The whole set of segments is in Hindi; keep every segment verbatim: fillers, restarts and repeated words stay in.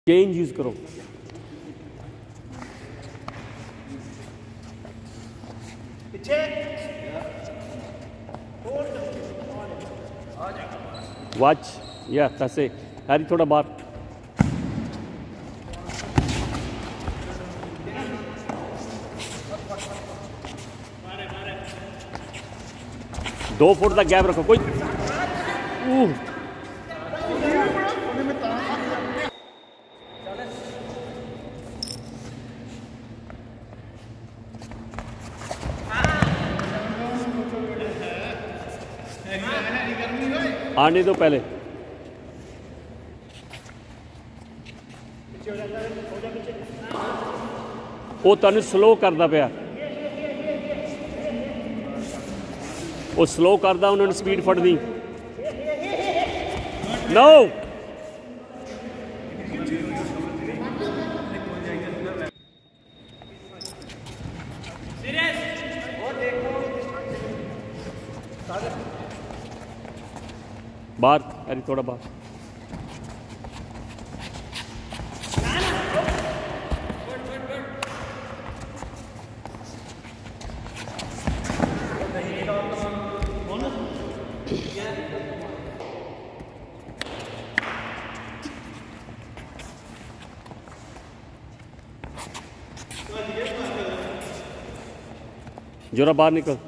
चेंज यूज करो। Watch, yeah, that's it. Harry, थोड़ा बाहर। दो फुट तक गैप रखो कोई। आने दो पहले। वो तन स्लो करता पाया, वो स्लो करता, उन्होंने स्पीड फड़नी। नो बाहर, अरे थोड़ा बाहर। जोरा बाहर निकल।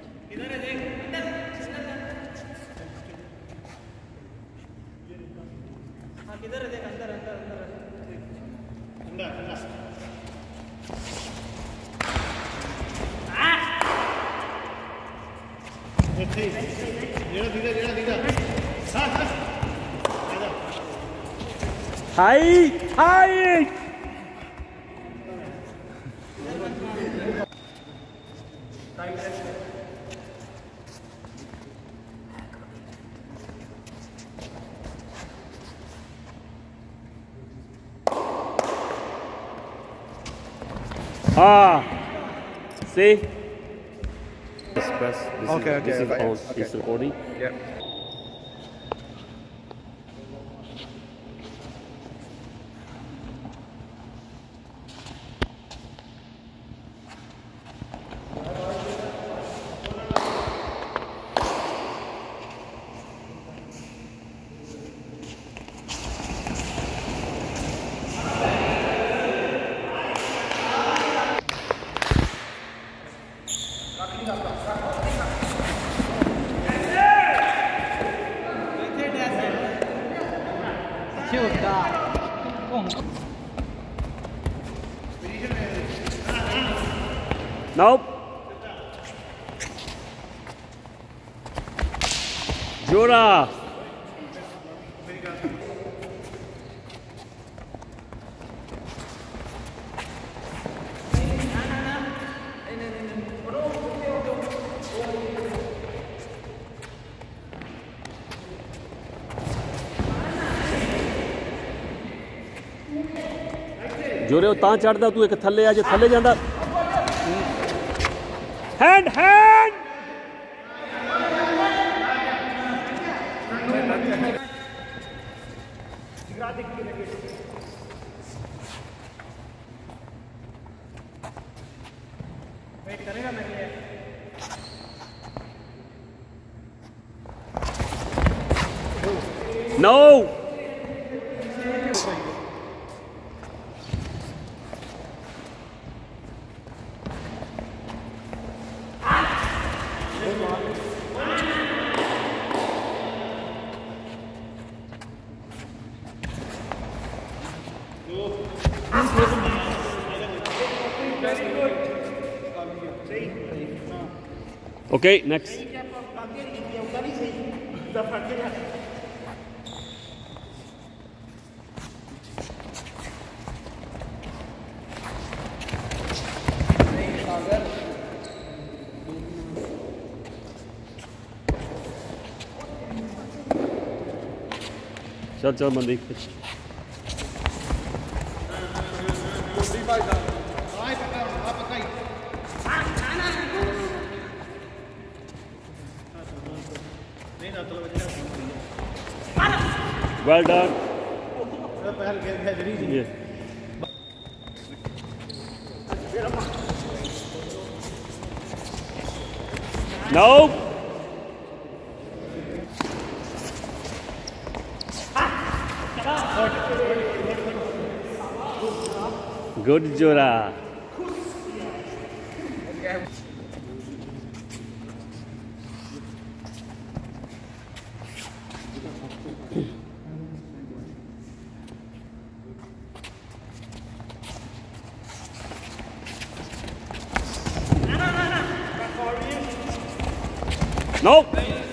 Hi hi ah see this press this okay, is, okay, this is okay, on okay. this recording. Yep. Nope. Jura. जोरे तां चढ़दा तू एक थल्ले आ जे थल्ले जांदा हैंड हैंड वेट करेगा मेरे लिए नो Okay, next. चल चल Mandeep well done Yeah. No. Good Jura. No.